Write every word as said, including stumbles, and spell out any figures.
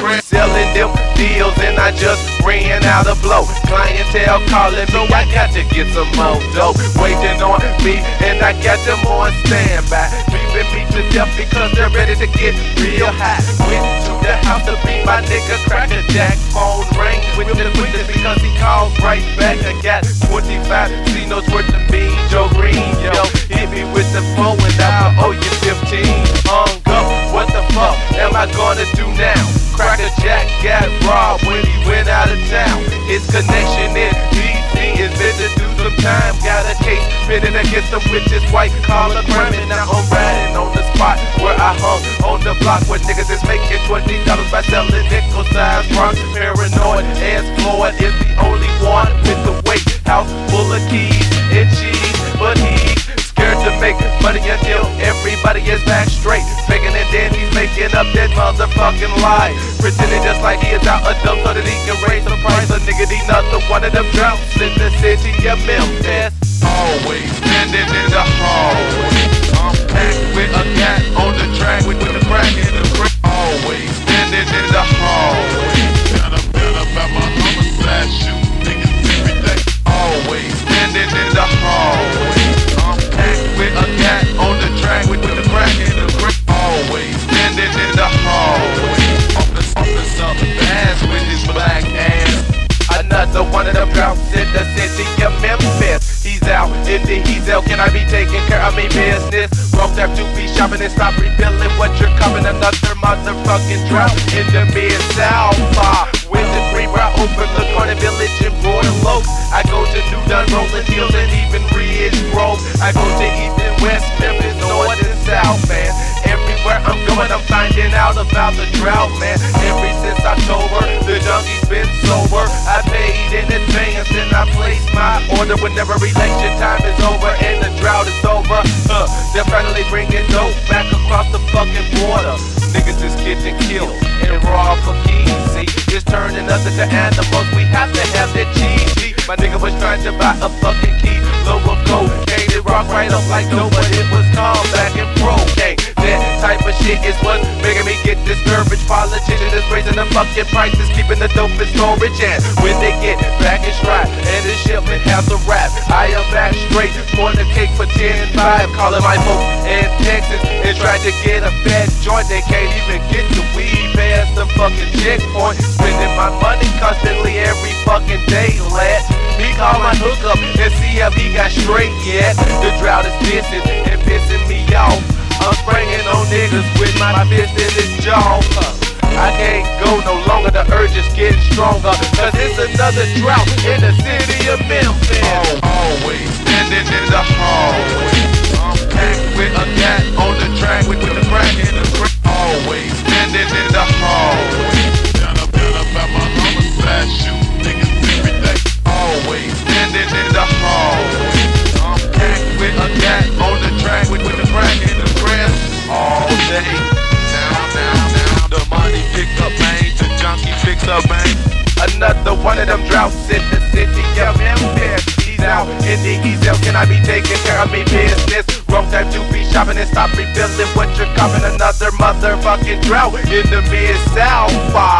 crib, selling them deals, and I just ran out of blow. Clientele calling me, I got to get some more dope. Waiting on me, and I got them on standby. Beeping me to death because they're ready to get real high. Went to the house to beat my nigga Cracker Jack. Phone rang with the witness because he called right back. I got twenty-five Cinos worth of me, Joe Green, yo. Hit me with the phone and I owe you fifteen. Hung up, what the fuck am I gonna do now? Cracker Jack got robbed when he went out of town. His connection in D C is meant to do some time. Got a case pending against him with his white collar crime. And now I'm riding on the spot where I hung on the block where niggas is making twenty dollars by selling nickel-sized rocks. Paranoid as Floyd is the only one with the weight house full of keys and cheese, but he's scared to make money until everybody is back straight. Faking and then he's making up that motherfucking lie, pretending just like he is out a dumb so that he can raise the price. A nigga, he another one of them droughts in the city of Memphis. Always standing in the hallway, I'm packed with a cat on the track with, with the crack in the grip. Always standing in the hallway, got a gun about my homicide, shoot niggas every day. Always standing in the hallway, I'm packed with a cat on the track with, with the crack in the grip. Always standing in the hallway, officer ass with his black ass. Another one of them droughts in the city of Memphis. He's out in the he's out. Can I be taking care of me business? Broke up to be shopping and stop revealing what you're coming. Another motherfucking drought in the mid-south. Uh, with the green where I overlook Corner Village and Royal Oaks. I go to New Dun, Rolling Hills, and even Ridge Grove. I go to East and West Memphis, North and South, man. Everywhere I'm going, I'm finding out about the drought, man. Ever since October, the junkie's been sober. I paid in advance and I placed my order whenever election time is over and the drought is over. Uh, they're finally bringing dope back across the fucking border. Niggas is getting killed and raw for keys. See, it's turning us into animals. We have to have that cheese. My nigga was trying to buy a fucking key, low of cocaine. It rock right up like dope, but it was calm back in pro gang. That type of shit is what's making me get discouraged. Politicians is raising the fucking prices, keeping the dope in storage. And when they get back in stride and the shipment has a wrap, I am back straight for the cake for ten and five. Calling my folks in Texas and trying to get a fat joint. They can't even get the weed past the fucking checkpoint. Spending my money constantly every fucking day, lad. Me call my hookup and see if he got straight yet. The drought is pissing and pissing me off. I'm spraying on niggas with my fist in his jaw. I can't go no longer, the urge is getting stronger. Cause it's another drought in the city of Memphis. Oh, always standing in the hallway, I'm packed with a cat on the track with, with the crack in the grip. Always standing in the hallway, got a gun about my homicide, shoot niggas every day. Always standing in the hallway, I'm packed with a cat on the track with, with the crack in the grass all day. Now, now, now, the money picks up, man, the junkie picks up, man. Another one of them droughts in the city of Memphis. He's out in the he's out. Can I be taking care of me business? Wrong time to be shopping and stop revealing what you're coming. Another motherfucking drought in the mid-south.